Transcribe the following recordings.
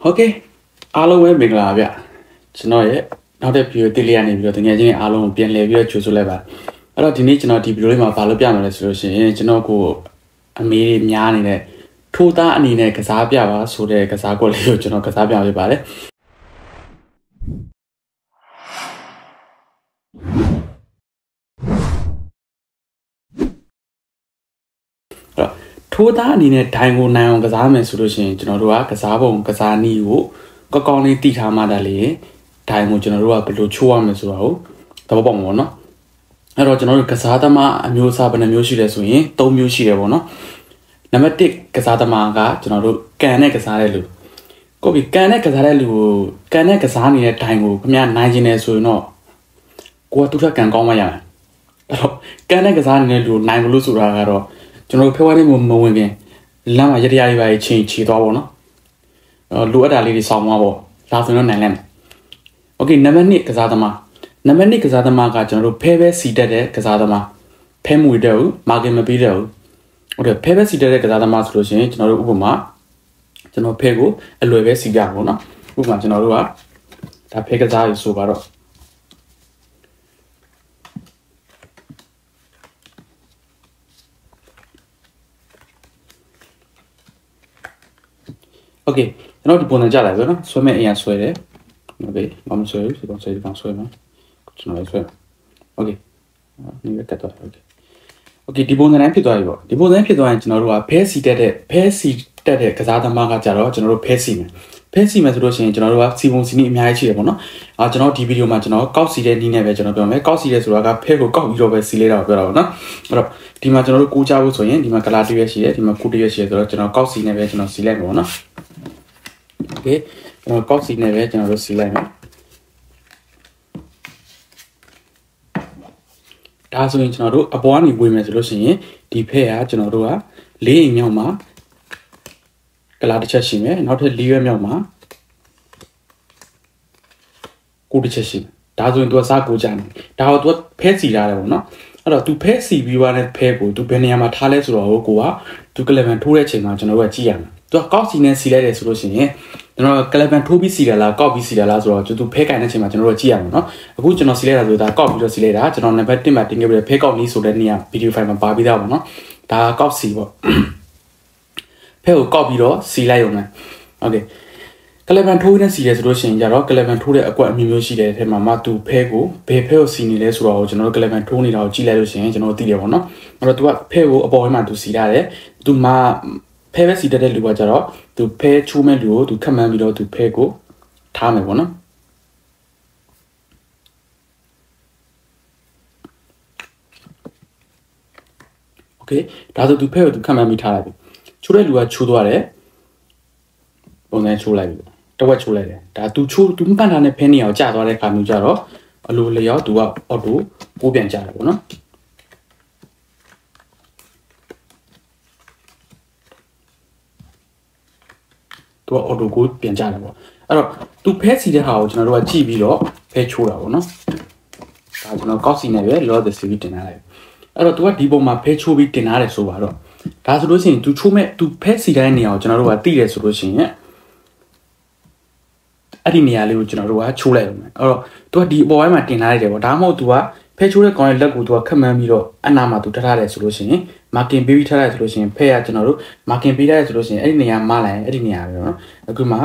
Okay, alo we mingla bya.ကျွန်တော်ရဲ့နောက်တဲ့ video တိလေးရနေပြီးတော့တကယ်ချင်းအားလုံးပြန်လည်ပြီးတော့ကြိုဆိုလိုက်ပါအဲ့တော့ဒီနေ့ကျွန်တော်ဒီ video လေးမှာဘာလို့ပြမှာလဲဆိုလို့ရှိရင်ကျွန်တော်ကိုအမေများနေတဲ့ထိုးသားအနေနဲ့ကစားပြပါဆိုတဲ့ကစားကွက်လေးကိုကျွန်တော်ကစားပြပေးပါတယ်ထိုးသားအနေနဲ့ဒိုင်ကိုနိုင်အောင်ကစားမယ်ဆိုလို့ရှိရင်ကျွန်တော်တို့ကကစားပုံကစားနည်းကိုကောင်းလေးတည်ထားမှတည်းလေဒိုင်ကိုကျွန်တော်တို့ကဘယ်လိုချိုးရမလဲဆိုတာကိုသဘောပေါက်မှာပေါ့နော်အဲ့တော့ကျွန်တော်တို့ကစားသမားအမျိုးအစားဘယ်နှမျိုးရှိလဲဆိုရင်၃မျိုးရှိတယ်ပေါ့နော်နံပါတ်1ကစားသမားကကျွန်တော်တို့ကန်နဲ့ကစားတဲ့လူကိုပြီကန်နဲ့ကစားတဲ့လူကိုကန်နဲ့ကစားနေတဲ့ဒိုင်ကိုခင်ဗျာနိုင်ခြင်းနဲ့ဆိုရင်တော့ကိုကသူ့ထက်ကန်ကောင်းမှရမယ်အဲ့တော့ကန်နဲ့ကစားနေတဲ့လူနိုင်လို့ဆိုတာကတော့ကျွန်တော်တို့ဖဲဝါးလေးမဝင်ခင်လမ်းမှာရတရားလေးပါချင်းချီသွားပေါ့နော်လိုအပ်တာလေးတွေစောင်းသွားပေါ့ဒါဆိုရင်တော့နိုင်လိုက်မယ်โอเคနံပါတ်2ကစားသမားနံပါတ်2ကစားသမားကကျွန်တော်တို့ဖဲပဲစီတက်တဲ့ကစားသမားဖဲမွေတဲ့ဘူးမာကင်မပေးတဲ့ဘူးဟုတ်တယ်ဖဲပဲစီတက်တဲ့ကစားသမားဆိုလို့ရှိရင်ကျွန်တော်တို့ဥပမာကျွန်တော်ဖဲကိုအလွယ်ပဲစီပြပေါ့နော်ဥပမာကျွန်တော်တို့ကဒါဖဲကစားရဆိုပါတော့โอเคကျွန်တော်ဒီပုံစံကြလိုက်ပြီနော်ဆွဲမဲ့အရင်ဆွဲတယ်ဟုတ်ပြီဘာမှဆွဲဘူးဒီကောင်ဆွဲဒီကောင်ဆွဲမှာကျွန်တော်လည်းဆွဲโอเคဒီကတက်တော့โอเคဒီပုံစံတိုင်းဖြစ်သွားပြီပေါ့ဒီပုံစံဖြစ်သွားရင်ကျွန်တော်တို့ကဖဲစီတက်တဲ့ကစားသမားကကြတော့ကျွန်တော်တို့ဖဲစီမယ်ဆိုလို့ရှိရင်ကျွန်တော်တို့ကစီပုံစီနည်းအများကြီးရှိတယ်ပေါ့နော်ကျွန်တော်ဒီဗီဒီယိုမှာကျွန်တော်ကောက်စီတဲ့နည်းနဲ့ပဲကျွန်တော်ပြောမယ်ကောက်စီတဲ့ဆိုတာကဖဲကိုကောက်ပြီးတော့ပဲစီလေးတာကိုပြောတာပေါ့နော်အဲ့တော့ဒီမှာကျွန်တော်တို့ကိုးချဖို့ဆိုရင်ဒီမှာကလာတစ်ရွက်ရှိတယ်ဒီမှာကုတစ်ရွက်ရှိတယ်ဆိုတော့ကျွန်တော်ကောက်စီနဲ့ပဲကျွန်တော်စီလိုက်မယ်ပေါ့နော်โอเคကျွန်တော်ကောက်စီနဲ့ပဲကျွန်တော်တို့စီလိုက်မယ်ဒါဆိုရင်ကျွန်တော်တို့အပေါ်ကနေဝေးမယ်ဆိုလို့ရှိရင်ဒီဖဲကကျွန်တော်တို့က၄အိမ်မြောက်မှာကလာတစ်ချက်ရှိမယ်နောက်ထပ်၄ရွက်မြောက်မှာကိုတစ်ချက်ရှိမယ်ဒါဆိုရင်သူကစားကိုကြတယ်ဒါတော့သူကဖဲစီလာတယ်ပေါ့နော်အဲ့တော့သူဖဲစီပြီးသွားတဲ့ဖဲကိုသူဘယ်နေရာမှာထားလဲဆိုတော့ကိုကသူကလဗန်ထိုးတဲ့အချိန်မှာကျွန်တော်တို့ကကြည့်ရမယ်သူကကောက်စီနဲ့စီလိုက်တယ်ဆိုလို့ရှိရင်ကျွန်တော်ကလဗန်ထိုးပြီးစီရလားကောက်ပြီးစီရလားဆိုတော့သူဖဲကင်တဲ့အချိန်မှာကျွန်တော်တို့ကြည့်ရမယ်နော်အခုကျွန်တော်စီလိုက်တာဆိုတာကောက်ပြီးတော့စီလိုက်တာကျွန်တော်နံပါတ်1မှာတင်ခဲ့ပြီးဖဲကောက်နည်းဆိုတဲ့နေရာဗီဒီယိုဖိုင်မှာပါပြီးသားပေါ့နော်ဒါကောက်စီပေါ့ဖဲကိုကောက်ပြီးတော့စီလိုက်ရုံနဲ့โอเคကလဗန်ထိုးနဲ့စီရဲဆိုလို့ရှိရင်ကြတော့ကလဗန်ထိုးတဲ့အကွက်အမျိုးမျိုးရှိတဲ့အထက်မှာမှသူဖဲကိုဘယ်ဖဲကိုစီနေလဲဆိုတော့ကျွန်တော်တို့ကလဗန်ထိုးနေတာကိုကြည့်လိုက်လို့ရှိရင်ကျွန်တော်တို့သိတယ်ပေါ့နော်အဲ့တော့သူကဖဲကိုအပေါ်မှာသူစီရတယ်သူမှဖဲပဲစီတဲ့လူကကြတော့သူဖဲချိုးမဲ့လူကိုသူခက်မှန်းပြီးတော့သူဖဲကိုထားမယ်ပေါ့နော်โอเคဒါဆိုသူဖဲကိုသူခက်မှန်းပြီးထားလိုက်ပြီချိုးတဲ့လူကချိုးသွားတယ်ပုံစံချိုးလိုက်ပြီတဝက်ချိုးလိုက်တယ်ဒါသူမှန်တာနဲ့ဖဲနေအောင်ကြာသွားတဲ့ခါမျိုးကြတော့အလိုလျောက်သူကအော်တိုပိုးပြန်ကြတယ်ပေါ့နော်သူကအော်တိုကိုပြန်ကြတယ်ပေါ့အဲ့တော့သူဖဲစီတဲ့ဟာကိုကျွန်တော်တို့ကကြည့်ပြီးတော့ဖဲချိုးတာပေါ့နော်ဒါကျွန်တော်ကောက်စီနဲ့ပဲလော့ဒ်စီဗီတင်ထားလိုက်အဲ့တော့သူကဒီပုံမှာဖဲချိုးပြီးတင်ထားတယ်ဆိုပါတော့ဒါဆိုလို့ရှိရင်သူဖဲစီတဲ့နေရာကိုကျွန်တော်တို့ကတိတယ်ဆိုလို့ရှိရင်အဲ့ဒီနေရာလေးကိုကျွန်တော်တို့ကချိုးလိုက်အောင်အဲ့တော့သူကဒီအပေါ်ပိုင်းမှာတင်ထားလိုက်တယ်ပေါ့ဒါမှမဟုတ်သူကဖဲချိုးတဲ့ကောင်ရဲ့လက်ကိုသူကခက်မှန်းပြီးတော့အနာမှာသူထားတယ်ဆိုလို့ရှိရင်မာကင်ပေးပြီးထားတယ်ဆိုလို့ရှိရင်ဖဲကကျွန်တော်တို့မာကင်ပေးထားတယ်ဆိုလို့ရှိရင်အဲ့ဒီနေရာမလာရင်အဲ့ဒီနေရာပဲเนาะအခုမှ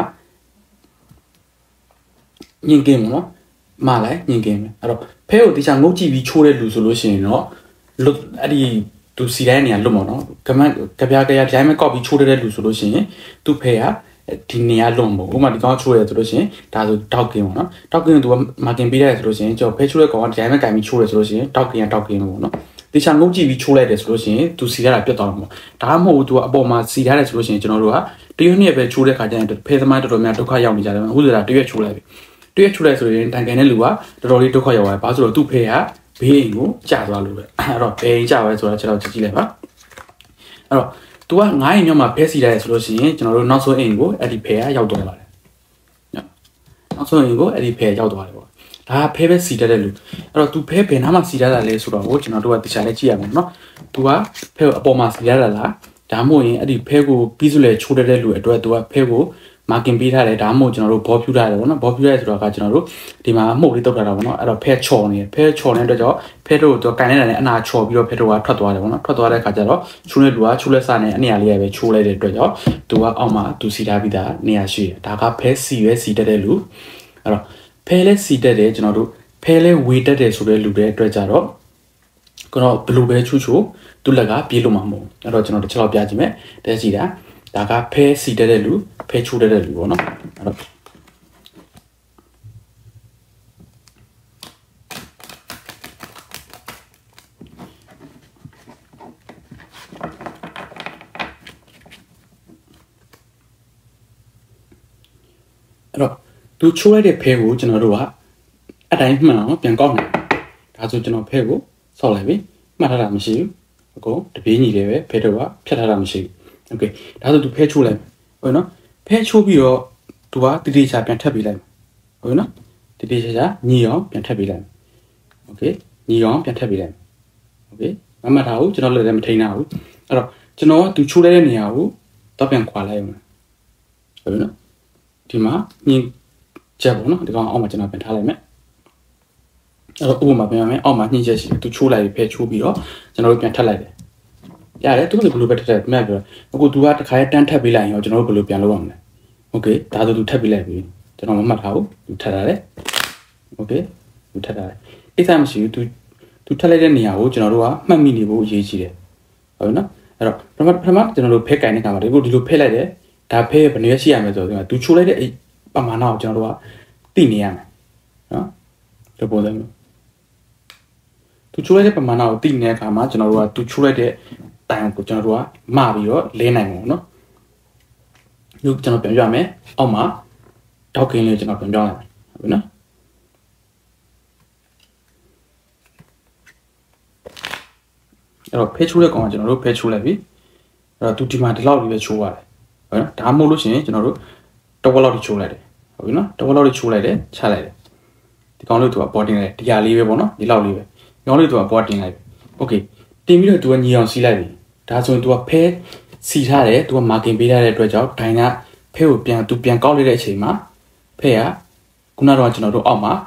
ညင်ကင်းနော်မလာညင်ကင်းအဲ့တော့ဖဲကိုတခြားငုတ်ကြည့်ပြီးချိုးတဲ့လူဆိုလို့ရှိရင်တော့အဲ့ဒီသူစီတိုင်းနေရာလွတ်မှာเนาะကမန်ကြပြကြပြိုင်းမဲ့ကောက်ပြီးချိုးတဲ့လူဆိုလို့ရှိရင်သူ့ဖဲကဒီနေရာလွန်ပေါ့ဥပမာဒီကောင်ချိုးရတယ်ဆိုလို့ရှိရင်ဒါဆိုတောက်ကင်းပေါ့နော်တောက်ကင်းကသူကမာကင်ပေးရတယ်ဆိုလို့ရှိရင်ကျွန်တော်ဖဲချိုးတဲ့ကောင်ကဒီတိုင်းပဲကင်ပြီးချိုးတယ်ဆိုလို့ရှိရင်တောက်ကင်းပေါ့နော်တခြားငုတ်ကြည့်ပြီးချိုးလိုက်တယ်ဆိုလို့ရှိရင်သူစီရတာပြတ်သွားမှာပေါ့ဒါမှမဟုတ်သူကအပေါ်မှာစီထားတယ်ဆိုလို့ရှိရင်ကျွန်တော်တို့ကတရွက်နှစ်ပဲချိုးတဲ့ခါကျရင်ဖဲသမားတော်တော်များဒုက္ခရောက်နေကြတယ်အခုဆိုတာတရွက်ချိုးလိုက်ပြီတရွက်ချိုးလိုက်ဆိုရင်တန်ကန်တဲ့လူကတော်တော်လေးဒုက္ခရောက်သွားတယ်ဘာလို့ဆိုတော့သူ့ဖဲကဘေးအိမ်ကိုကြာသွားလို့ပဲအဲ့တော့ဘေးအိမ်ကြာပဲဆိုတော့ကျွန်တော်ကြည့်လိုက်ပါအဲ့တော့သူက9အိမ်မြောက်မှာဖဲစီလိုက်ရဆိုလို့ရှိရင်ကျွန်တော်တို့နောက်ဆုံးအိမ်ကိုအဲ့ဒီဖဲကရောက်သွားပါတယ်နောက်ဆုံးအိမ်ကိုအဲ့ဒီဖဲရောက်သွားတယ်ပေါ့ဒါဖဲပဲစီတတ်တဲ့လူအဲ့တော့သူဖဲဘယ်နားမှာစီတတ်တာလဲဆိုတော့ကျွန်တော်တို့ကတခြားလေးကြည့်ရမှာနော်သူကဖဲကိုအပေါ်မှာစီတတ်တာလားဒါမှမဟုတ်ရင်အဲ့ဒီဖဲကိုပြီးစုလဲချိုးတတ်တဲ့လူအတွက်သူကဖဲကို marking ပေးထားတယ်ဒါမှမဟုတ်ကျွန်တော်တို့ဘောပြူထားတယ်ပေါ့နော်ဘောပြူရဲဆိုတော့ကကျွန်တော်တို့ဒီမှာမှုတ်လေးတုတ်ထားတာပေါ့နော်အဲ့တော့ဖဲချော်နေဖဲချော်နေတဲ့အတွက်ကြောင့်ဖဲတို့တော့ကန်နေတာနဲ့အနာချော်ပြီးတော့ဖဲတို့ကထွက်သွားတယ်ပေါ့နော်ထွက်သွားတဲ့ခါကျတော့ချိုးတဲ့လူကချိုးလက်စနဲ့အနေရလေးပဲချိုးလိုက်တဲ့အတွက်ကြောင့်သူကအောက်မှာသူစီထားပြီးသားနေရာရှိတယ်ဒါကဖဲစီပဲစီတက်တဲ့လူအဲ့တော့ဖဲလဲစီတက်တယ်ကျွန်တော်တို့ဖဲလဲဝေတက်တယ်ဆိုတဲ့လူတွေအတွက်ကြတော့ကတော့ဘလူပဲချူချူသူလက်ကပြေးလို့မှာမဟုတ်အဲ့တော့ကျွန်တော်တစ်ချက်လောက်ပြကြည့်မယ်တဲစီတာဒါကဖဲစီတက်တဲ့လူဖဲချိုးတဲ့လူပေါ့နော်အဲ့တော့သူချိုးလိုက်တဲ့ဖဲကိုကျွန်တော်တို့ကအတိုင်းမှန်အောင်ပြန်ကောက်နိုင်ဒါဆိုကျွန်တော်ဖဲကိုဆောက်လိုက်ပြီမှတ်ထားတာမရှိဘူးအကုန်တပြေးညီလေးပဲဖဲတော့ကဖြတ်ထားတာမရှိဘူးโอเคဒါဆိုသူဖဲချိုးလိုက်ဟုတ်နော်ဖဲချိုးပြီးတော့သူကတိတိကျကျပြန်ထပ်ပေးလိုက်ဟုတ်နော်တိတိကျကျညီအောင်ပြန်ထပ်ပေးလိုက်โอเคညီအောင်ပြန်ထပ်ပေးလိုက်โอเคမမှတ်ထားဘူးကျွန်တော်လည်းမထိန်းထားဘူးအဲ့တော့ကျွန်တော်ကသူချိုးလိုက်တဲ့နေရာကိုတော့ပြန်ခွာလိုက်အောင်ဟုတ်နော်ဒီမှာညင်ချက်ပေါ့နော်ဒီကောင်အောက်မှာကျွန်တော်ပြန်ထားလိုက်မယ်အဲ့တော့ဥပမာပြန်ရမယ်အောက်မှာညှိချက်ရှိတယ်သူချိုးလိုက်ပြီးဖဲချိုးပြီးတော့ကျွန်တော်တို့ပြန်ထပ်လိုက်တယ်ရတယ်သူကဘယ်လိုပဲထပ်တယ်မှတ်ပြောအခုသူကတစ်ခါတန်းထပ်ပေးလိုက်ရင်ရောကျွန်တော်တို့ဘယ်လိုပြန်လုပ်ရမလဲโอเคဒါဆိုသူထပ်ပေးလိုက်ပြီကျွန်တော်မမှတ်ထားဘူးသူထပ်ထားတယ်โอเคသူထပ်ထားတယ်အိတ်ဆမရှိဘူးသူထပ်လိုက်တဲ့နေရာကိုကျွန်တော်တို့ကမှတ်မိနေဖို့အရေးကြီးတယ်ဟုတ်နော်အဲ့တော့ပထမကျွန်တော်တို့ဖဲကင်တဲ့ခါမှာဒီလိုဖဲလိုက်တယ်ဒါဖဲဘယ်နည်းရှိရမလဲဆိုတော့သူချိုးလိုက်တဲ့ပမာဏကိုကျွန်တော်တို့ကသိနေရမယ်နော်ဒီပုံစံမျိုးသူချိုးလိုက်တဲ့ပမာဏကိုသိနေတဲ့အခါမှာကျွန်တော်တို့ကသူချိုးလိုက်တဲ့တိုင်ကိုကျွန်တော်တို့ကမပြီးတော့လဲနိုင်မှာနော်ဒီကျွန်တော်ပြန်ပြမယ်အောက်မှာတောက်ကင်းလေးကျွန်တော်ပြန်ပြောင်းလိုက်မယ်ဟုတ်ပြီနော်အဲ့တော့ဖဲချိုးတဲ့ကောင်ကကျွန်တော်တို့ဖဲချိုးလိုက်ပြီအဲ့တော့သူဒီမှာဒီလောက်လေးပဲချိုးရတယ်ဟုတ်နော်ဒါမှမဟုတ်လို့ရှိရင်ကျွန်တော်တို့တဝက်လောက်ထိချိုးလိုက်တယ်ဟုတ်ပြီနော်တဝက်လောက်ထိချိုးလိုက်တယ်ချလိုက်တယ်ဒီကောင်လေးသူကပေါ်တင်လိုက်ဒီဟာလေးပဲပေါ့နော်ဒီလောက်လေးပဲဒီကောင်လေးသူကပေါ်တင်လိုက်ပြီโอเคတင်ပြီးတော့သူကညီအောင်စီးလိုက်ပြီဒါဆိုရင်သူကဖဲစီထားတယ်သူကမာကင်ပေးထားတဲ့အတွက်ကြောင့်ဒိုင်ကဖဲကိုပြန်ကောက်လိုက်တဲ့အချိန်မှာဖဲကခုနကတော့ကျွန်တော်တို့အောက်မှာ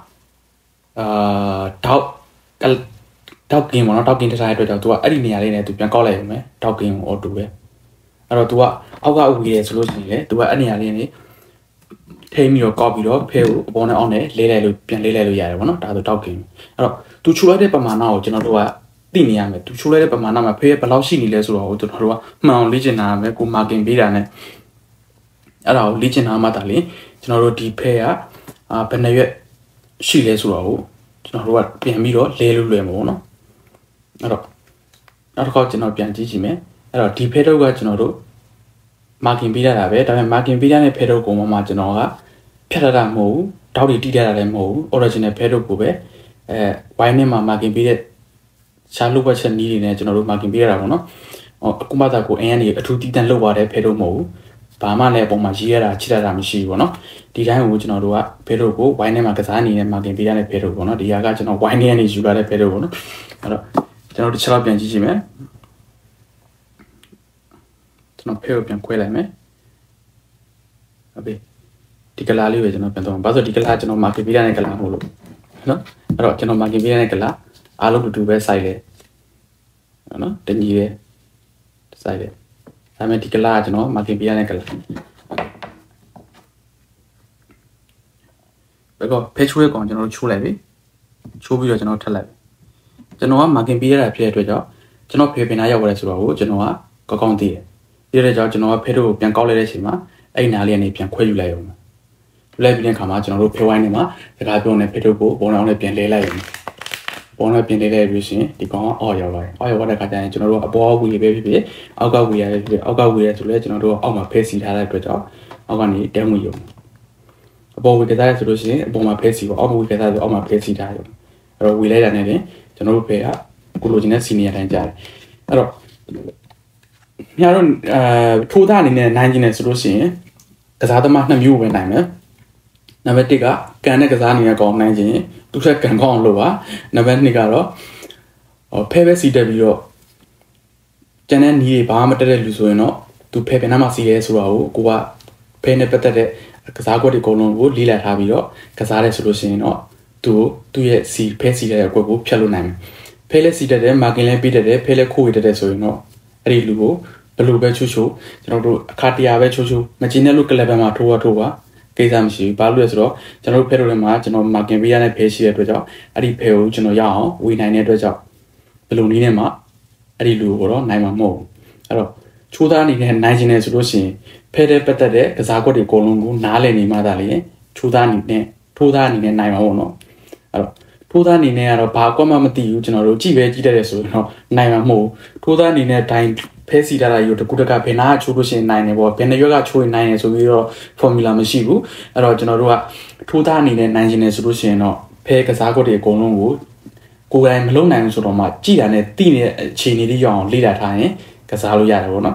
တောက်ကင်းပေါ့နော်တောက်ကင်းထားတဲ့အတွက်ကြောင့်သူကအဲ့ဒီနေရာလေးနဲ့သူပြန်ကောက်လိုက်ရုံပဲတောက်ကင်းကိုအော်တူပဲအဲ့တော့သူကအောက်ကဝေးရဲဆိုလို့ရှိရင်လေသူကအဲ့နေရာလေးနဲ့ထိပြီးတော့ကောက်ပြီးတော့ဖဲကိုအပေါ်နဲ့အောက်နဲ့လေးလိုက်လို့ပြန်လေးလိုက်လို့ရတယ်ပေါ့နော်ဒါဆိုတောက်ကင်းအဲ့တော့သူချိုးလိုက်တဲ့ပမာဏကိုကျွန်တော်တို့ကသိနေရမယ်သူချိုးလိုက်တဲ့ပမာဏမှာဖဲဘယ်လောက်ရှိနေလဲဆိုတော့ကျွန်တော်တို့ကမှန်အောင်လေ့ကျင့်တာမယ်ကိုမာကင်ပေးတာနဲ့အဲ့ဒါကိုလေ့ကျင့်တာမှသာလေကျွန်တော်တို့ဒီဖဲကဘယ်နှရွက်ရှိလဲဆိုတော့ကျွန်တော်တို့ကပြန်ပြီးတော့လဲလို့လွယ်မှာပေါ့နော်အဲ့တော့နောက်တစ်ခါကျွန်တော်ပြန်ကြည့်ကြည့်မယ်အဲ့တော့ဒီဖဲတော့ကကျွန်တော်တို့မာကင်ပေးရတာပဲဒါပေမဲ့မာကင်ပေးရတဲ့ဖဲတော့ကိုမှကျွန်တော်ကဖြတ်ရတာမဟုတ်ဘူးတောက်တွေတိရတာလည်းမဟုတ်ဘူး original ဖဲတော့ကိုပဲဝိုင်းနဲ့မှာမာကင်ပေးတဲ့ရှားလို့ပဲချက်နီးနေနဲ့ကျွန်တော်တို့မာကင်ပေးရတာပေါ့နော်အခုမှသာကိုအရင်ကနေအထူးတည်တံ့လောက်ပါတယ်ဖဲတော့မဟုတ်ဘူးဘာမှလည်းအပေါ်မှာရေးရတာချစ်ရတာမရှိဘူးပေါ့နော်ဒီတိုင်းကိုကျွန်တော်တို့ကဖဲတော့ကိုဝိုင်းနဲ့မှာကစားနေနဲ့မာကင်ပေးရတဲ့ဖဲတော့ပေါ့နော်ဒီဟာကကျွန်တော်ဝိုင်းနဲ့ကနေယူလာတဲ့ဖဲတော့ပေါ့နော်အဲ့တော့ကျွန်တော်တစ်ချက်လောက်ပြန်ကြည့်ကြည့်မယ်ကျွန်တော်ဖဲကိုပြန်ခွဲလိုက်မယ်ဟုတ်ပြီဒီကလာလေးပဲကျွန်တော်ပြန်တော့ဘာလို့ဒီကလာကျွန်တော်မာကင်ပေးရတဲ့ကလာမဟုတ်လို့နော်အဲ့တော့ကျွန်တော်မာကင်ပေးရတဲ့ကလာအားလုံးတူပဲစိုက်တယ်နော်တညီတယ်စိုက်တယ်ဒါပေမဲ့ဒီကလာကျွန်တော်မာကင်ပေးရတဲ့ကလာဘယ်ကောဖဲချိုးရကောင်ကျွန်တော်ချိုးလိုက်ပြီချိုးပြီးတော့ကျွန်တော်ထပ်လိုက်ကျွန်တော်ကမာကင်ပေးရတာဖြစ်တဲ့အတွက်ကြောင့်ကျွန်တော်ဖေပင်နာရောက်လာဆိုတော့ကျွန်တော်ကကောင်းသိတယ်ပြီးတဲ့ကြောင့်ကျွန်တော်ကဖဲတို့ကိုပြန်ကောက်လိုက်တဲ့အချိန်မှာအဲ့နားလေးကနေပြန်ခွဲယူလိုက်ရုံပဲလဲပြီးတဲ့ခါမှာကျွန်တော်တို့ဖဲဝိုင်းနေမှာစကားပြောနေဖဲတို့ကိုပုံအောင်နဲ့ပြန်လဲလိုက်ရုံပေါ်နဲ့ပြင်လေးလိုက်ပြီးရှင်ဒီကောင်ကအော်ရောက်လာတယ်အော်ရောက်တဲ့ခါကျရင်ကျွန်တော်တို့အပေါ်ဝီပဲဖြစ်ဖြစ်အောက်ကဝီရပဲဖြစ်ဖြစ်အောက်ကဝီရဆိုလဲကျွန်တော်တို့အောက်မှာဖဲစီထားတဲ့အတွက်ကြောင့်အောက်ကနေတန်းဝင်ရုံအပေါ်ဝီကစားရဆိုလို့ရှိရင်အပေါ်မှာဖဲစီပေါ့အောက်ဝီကစားဆိုအောက်မှာဖဲစီထားရုံအဲ့တော့ဝီလိုက်တာနဲ့တင်ကျွန်တော်တို့ဖဲကကိုလိုချင်တဲ့စီနီယာတိုင်းကြားတယ်အဲ့တော့ညတော့ထိုးသားအနေနဲ့နိုင်ကျင်တယ်ဆိုလို့ရှိရင်ကစားသမား2မျိုးပဲနိုင်မယ်နံပါတ်1ကကန်တဲ့ကစားနေတဲ့ကောင်နိုင်ခြင်းသူ့ဆက်ကန်ကောင်းအောင်လုပ်ပါနံပါတ်2ကတော့ဖဲပဲစီတက်ပြီးတော့ကျန်တဲ့နီးတွေဘာမှမတက်တဲ့လူဆိုရင်တော့သူဖဲပင်နားမှာစီရဲဆိုတော့ကိုကဖေးနဲ့ပတ်သက်တဲ့ကစားကွက်တွေအကုန်လုံးကိုလိလာထားပြီးတော့ကစားရဲဆိုလို့ရှိရင်တော့သူ့ရဲ့စီဖဲစီတဲ့အကွက်ကိုဖြတ်လို့နိုင်မယ်ဖဲလက်စီတက်တဲ့မာကင်လဲပြီးတက်တဲ့ဖဲလက်ခိုးရတက်တဲ့ဆိုရင်တော့အဲ့ဒီလူကိုဘယ်လိုပဲချိုးကျွန်တော်တို့အခါတရာပဲချိုးမကျင်းတဲ့လူကလပ်ဘက်မှာထိုးပါကိစ္စမရှိဘူးဘာလို့လဲဆိုတော့ကျွန်တော်တို့ဖဲတို့ထဲမှာကျွန်တော်မာကင်ပေးရတဲ့ဖဲရှိတဲ့အတွက်ကြောင့်အဲ့ဒီဖဲကိုကျွန်တော်ရအောင်ဝေနိုင်တဲ့အတွက်ကြောင့်ဘယ်လိုနည်းနဲ့မှအဲ့ဒီလူကိုတော့နိုင်မှာမဟုတ်ဘူးအဲ့တော့ချိုးသားအနေနဲ့နိုင်ခြင်းနဲ့ဆိုလို့ရှိရင်ဖဲတဲ့ပတ်သက်တဲ့ကစားကွက်တွေအကုန်လုံးကိုနားလည်နေမှသာလေချိုးသားအနေနဲ့နိုင်မှာပေါ့နော်အဲ့တော့ထိုးသားအနေနဲ့ကတော့ဘာကွက်မှမသိဘူးကျွန်တော်တို့ကြည့်တတ်တယ်ဆိုတော့နိုင်မှာမဟုတ်ထိုးသားအနေနဲ့တိုင်းဖဲစီတာယူတကူတကဘယ်နာချိုးလို့ရှိရင်နိုင်တယ်ပေါ့ဘယ်နှရွက်ကချိုးရင်နိုင်တယ်ဆိုပြီးတော့ formula မရှိဘူးအဲ့တော့ကျွန်တော်တို့ကထိုးသားအနေနဲ့နိုင်ခြင်းနဲ့ဆိုလို့ရှိရင်တော့ဖဲကစားကွက်တွေအကုန်လုံးကိုကိုယ်တိုင်မလုံးနိုင်ဘူးဆိုတော့မှကြည်တာနဲ့တိနေတဲ့အခြေအနေလေးရအောင်လေ့လာထားရင်ကစားလို့ရတယ်ပေါ့နော်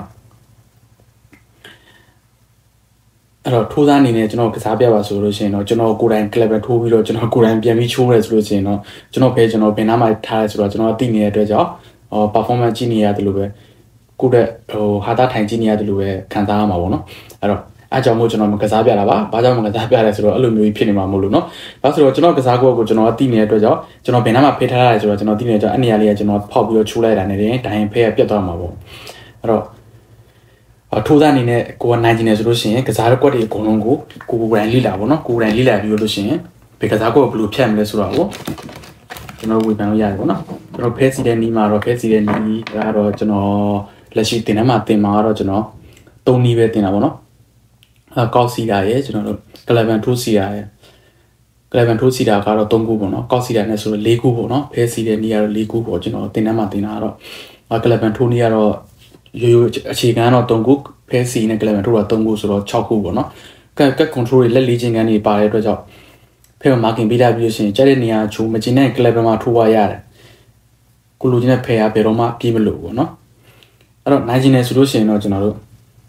အဲ့တော့ထိုးသားအနေနဲ့ကျွန်တော်ကစားပြပါဆိုလို့ရှိရင်တော့ကျွန်တော်ကိုယ်တိုင်ကလပ်ပဲထိုးပြီးတော့ကျွန်တော်ကိုယ်တိုင်ပြန်ပြီးချိုးရဲဆိုလို့ရှိရင်တော့ကျွန်တော်ဘယ်နားမှာထားရဲဆိုတော့ကျွန်တော်သိနေတဲ့အတွက်ကြောင့်performance ကြည့်နေရတယ်လို့ပဲကိုယ့်ဟာတာထိုင်ကြည့်နေရတယ်လို့ပဲခံစားရမှာပေါ့နော်အဲ့တော့အားကြောင့်မို့ကျွန်တော်မကစားပြတာပါဘာကြောင့်မကစားပြလဲဆိုတော့အဲ့လိုမျိုးဖြစ်နေမှာမဟုတ်လို့နော်ဒါဆိုတော့ကျွန်တော်ကစားကွက်ကိုကျွန်တော်သိနေတဲ့အတွက်ကြောင့်ကျွန်တော်ဘယ်နားမှာဖေးထားရတယ်ဆိုတော့ကျွန်တော်သိနေတဲ့ကြောင့်အဲ့နေရာလေးကကျွန်တော်ဖောက်ပြီးတော့ချိုးလိုက်တာနဲ့ဒိုင်ဖဲကပြတ်သွားမှာပေါ့အဲ့တော့ထိုးသားအနေနဲ့ကိုယ်ကနိုင်ကျင်နေဆိုလို့ရှိရင်ကစားကွက်တွေအကုန်လုံးကိုကိုယ်တိုင်လိလာပေါ့နော်ကိုယ်တိုင်လိလာပြီးလို့ရှိရင်ဘယ်ကစားကွက်ကိုဘယ်လိုဖြတ်မလဲဆိုတော့ကျွန်တော်ဝေဖန်လို့ရတယ်ပေါ့နော်ကျွန်တော်ဖဲစီတဲ့နီးမှာတော့ဖဲစီတဲ့နီးကတော့ကျွန်တော်လက်ရှိတင်ထဲမှာတင်မှာတော့ကျွန်တော်3နီးပဲတင်တာပေါ့နော်ကောက်စီတာရဲ့ကျွန်တော်တို့ကလပ်ဘန်ထိုးစီတာရဲ့ကလပ်ဘန်ထိုးစီတာကတော့3ခုပေါ့နော်ကောက်စီတာနဲ့ဆိုတော့4ခုပေါ့နော်ဖဲစီတဲ့နီးကတော့4ခုပေါ့ကျွန်တော်တင်ထဲမှာတင်တာတော့ကလပ်ဘန်ထိုးနီးကတော့ရိုးအခြေခံတော့3ခုဖဲစီနဲ့ကလပ်ဘန်ထိုးတာ3ခုဆိုတော့6ခုပေါ့နော်ကတ် control တွေလက်လေးချင်းကန်တွေပါတဲ့အတွက်ကြောင့်ဖဲမှာ marking ပေးထားပြီးလို့ရှိရင်ကြားတဲ့နေရာချိုးမကျင်တဲ့ကလပ်ဘန်မှာထိုးပါရတယ်ကိုလိုချင်တဲ့ဖဲကဘယ်တော့မှပြေးမလို့ပေါ့နော်အဲ့တော့နိုင်ကျင်နေဆိုလို့ရှိရင်တော့ကျွန်တော်တို့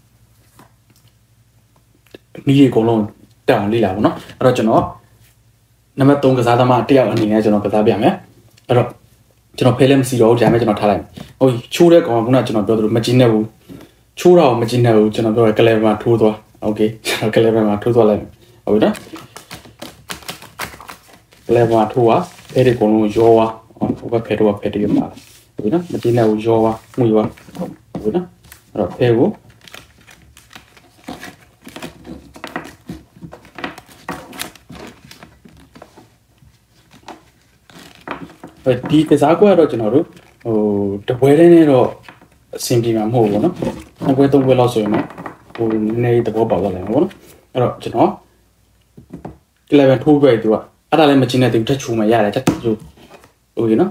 နီးရေအကုန်လုံးတက်အောင်လေ့လာပါတော့အဲ့တော့ကျွန်တော်နံပါတ်3ကစားသမားတယောက်အနေနဲ့ကျွန်တော်ကစားပြမယ်အဲ့တော့ကျွန်တော်ဖဲလည်းမစီတော့ဘူးဒါပေမဲ့ကျွန်တော်ထားလိုက်ဟုတ်ချိုးတဲ့ကောင်ကခုနကကျွန်တော်ပြောသလိုမကျင်းနေဘူးချိုးတာကိုမကျင်းနေဘူးကျွန်တော်ပြောကလပ်ဘန်မှာထိုးသွားโอเคကျွန်တော်ကလပ်ဘန်မှာထိုးသွားလိုက်ဟုတ်ပြီနော်ကလပ်ဘန်မှာထိုးသွားဖဲတွေအကုန်လုံးရောသွားဟိုဘက်ဖဲတော့ဖဲတွေပါဟုတ်ပြီနော်မကျင်းနေဘူးရောသွားမှုသွားဟုတ်ပြီနော်အဲ့တော့ဖဲကိုဒီကစားကွက်တော့ကျွန်တော်တို့တပွဲတည်းနဲ့တော့အဆင်ပြေမှာမဟုတ်ဘူးเนาะနှစ်ပွဲသုံးပွဲလောက်ဆိုရင်တော့နည်းနည်းသဘောပေါက်သွားလိမ့်မယ်ပေါ့နော်အဲ့တော့ကျွန်တော်11ထိုးပြိုက်သူကအဲ့ဒါလည်းမကျင်းတဲ့သူထက်ချူမှရတယ်ချက်ချူဟုတ်ပြီနော်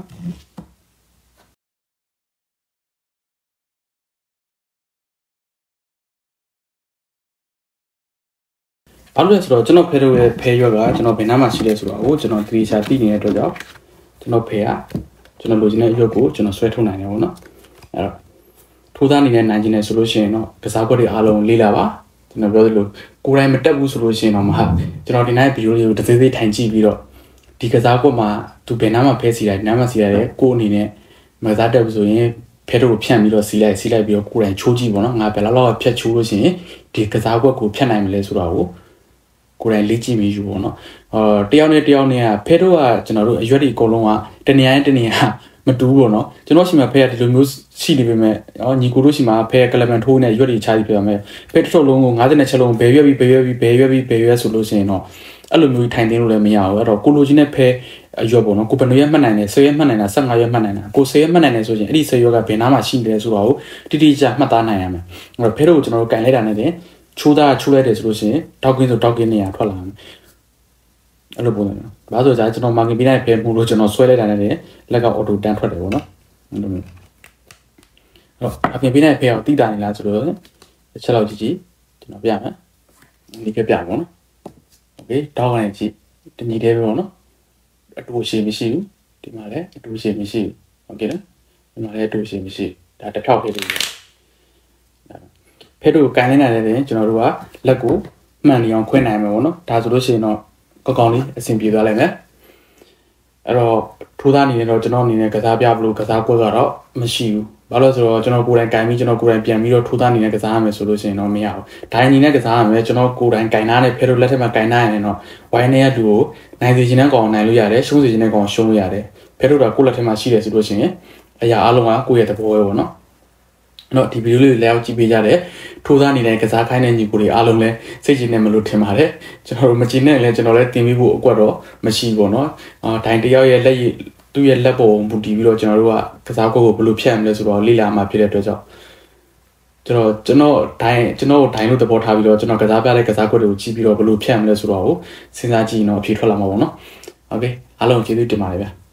ဘာလို့လဲဆိုတော့ကျွန်တော်ဖဲတို့ရဲ့ဖဲရွက်ကကျွန်တော်ဘယ်နားမှာရှိလဲဆိုတော့ကျွန်တော်သတိချသိနေတဲ့အတွက်ကြောင့်ကျွန်တော်ဖဲကကျွန်တော်လိုချင်တဲ့အရွက်ကိုကျွန်တော်ဆွဲထုတ်နိုင်တယ်ပေါ့နော်အဲ့တော့ထိုးသားနေတဲ့နိုင်ကျင်နေဆိုလို့ရှိရင်တော့ကစားကွက်တွေအားလုံးလေးလာပါကျွန်တော်ပြောသလိုကိုယ်တိုင်မတက်ဘူးဆိုလို့ရှိရင်တော့ကျွန်တော်ဒီနေ့ဗီဒီယိုလေးကိုတစ်သေးသေးထိုင်ကြည့်ပြီးတော့ဒီကစားကွက်မှာသူဘယ်နားမှာဖဲစီလိုက်နားမှာစီရတယ်ကိုယ်အနေနဲ့မကစားတက်ဘူးဆိုရင်ဖဲတို့ကိုဖြန့်ပြီးတော့စီလိုက်ပြီးတော့ကိုယ်တိုင်ချိုးကြည့်ပေါ့နော်ငါဘယ်လောက်ဖြတ်ချိုးလို့ရှိရင်ဒီကစားကွက်ကိုဖြတ်နိုင်မလဲဆိုတော့ကိုယ်တိုင်လေ့ကြည့်ပြီးယူပေါ့နော်တယောက်နဲ့ဖဲတို့ကကျွန်တော်တို့အရွက်တွေအကုန်လုံးကတနေရာမတူဘူးပေါ့နော်ကျွန်တော်ရှိမှဖဲကဒီလိုမျိုးရှိနေပေမဲ့ညီကိုတို့ရှိမှဖဲကလပ်ဘန်ထိုးနေရွက်တွေချပြီးပြရမယ်ဖဲတစ်ထုပ်လုံးကို50ချက်လုံးဘယ်ရွက်ဆိုလို့ရှိရင်တော့အဲ့လိုမျိုးထိုင်သိမ်းလို့လည်းမရဘူးအဲ့တော့ကိုလိုချင်တဲ့ဖဲအရွက်ပေါ့နော်ကိုဘယ်နှရွက်မှတ်နိုင်လဲ10ရွက်မှတ်နိုင်တာ15ရွက်မှတ်နိုင်တာကို10ရွက်မှတ်နိုင်တယ်ဆိုရင်အဲ့ဒီ10ရွက်ကဘယ်နားမှာရှိနေလဲဆိုတော့တိတိကျမှတ်သားနိုင်ရမယ်အဲ့တော့ဖဲတို့ကိုကျွန်တော်တို့ကန်လိုက်တာနဲ့ချိုးလိုက်တယ်ဆိုလို့ရှိရင်တောက်ကင်းနေရထွက်လာမယ်အဲ့လိုပုံစံမျိုးဘာလို့ဆိုကျွန်တော်မာကင်ပေးလိုက်ဖဲမှုလို့ကျွန်တော်ဆွဲလိုက်တာနဲ့လက်ကအော်တိုတန်းထွက်တယ်ပေါ့နော်အဲ့လိုမျိုးအဲ့တော့အပြင်ပေးလိုက်ဖဲအောင်တိတာနေလားဆိုတော့တစ်ချက်လောက်ကြည့်ကျွန်တော်ပြမယ်ဒီပြပါပေါ့နော်โอเคတောက်ကနေကြည့်တညီသေးပဲပေါ့နော်အတူရှိမရှိဘူးဒီမှာလည်းအတူရှိမရှိဘူးโอเคနော်ဒီမှာလည်းအတူရှိမရှိဒါတစ်ထောက်ဖြစ်နေတယ်ဖဲတို့ကန်နေတယ်ကျွန်တော်တို့ကလက်ကိုမှန်နေအောင်ခွင့်နိုင်မယ်ပေါ့နော်ဒါဆိုလို့ရှိရင်တော့ကောင်းလေးအဆင်ပြေသွားလိမ့်မယ်အဲ့တော့ထိုးသားအနေနဲ့တော့ကျွန်တော်အနေနဲ့ကစားပြဘလို့ကစားကွက်ကတော့မရှိဘူးဘာလို့ဆိုတော့ကျွန်တော်ကိုယ်တိုင်ကင်ပြီးကျွန်တော်ကိုယ်တိုင်ပြန်ပြီးတော့ထိုးသားနေတဲ့ကစားရမယ်ဆိုလို့ရှိရင်တော့မရဘူး။ဒိုင်ညီနဲ့ကစားရမယ်ကျွန်တော်ကိုယ်တိုင်ကင်သားနဲ့ဖဲတို့လက်ထက်မှာကင်သားရင်တော့ဝိုင်းနေရတူကိုနိုင်စီခြင်းနဲ့ကောင်နိုင်လို့ရတယ်ရှုံးစီခြင်းနဲ့ကောင်ရှုံးလို့ရတယ်။ဖဲတို့ကကိုယ်လက်ထက်မှာရှိတယ်ဆိုလို့ရှိရင်အရာအလုံးကကိုယ့်ရဲ့သဘောပဲပေါ့နော်။အဲ့တော့ဒီဗီဒီယိုလေးကိုလည်းကြည့်ပေးကြတယ်။ထိုးသားနေတဲ့ကစားခိုင်းတဲ့ညီကိုတွေအားလုံးလည်းစိတ်ကြည်နေမလို့ထင်ပါတယ်။ကျွန်တော်တို့မကြည်နဲ့လည်းကျွန်တော်လည်းတင်ပြီးဖို့အကွက်တော့မရှိဘူးပေါ့နော်။ဒိုင်တယောက်ရဲ့လက်ရည်သူ့ရဲ့လက်ပေါ်မူတည်ပြီးတော့ကျွန်တော်တို့ကကစားကွက်ကိုဘယ်လိုဖြတ်ရမလဲဆိုတော့လေ့လာမှဖြစ်တဲ့အတွက်ကြောင့်ကျွန်တော်ဒိုင်လို့သဘောထားပြီးတော့ကျွန်တော်ကစားပြတဲ့ကစားကွက်တွေကိုကြည့်ပြီးတော့ဘယ်လိုဖြတ်ရမလဲဆိုတော့စဉ်းစားကြည့်ရင်တော့အဖြေထွက်လာမှာပေါ့နော်။ Okay အားလုံးကျေးဇူးတင်ပါတယ်ဗျာ။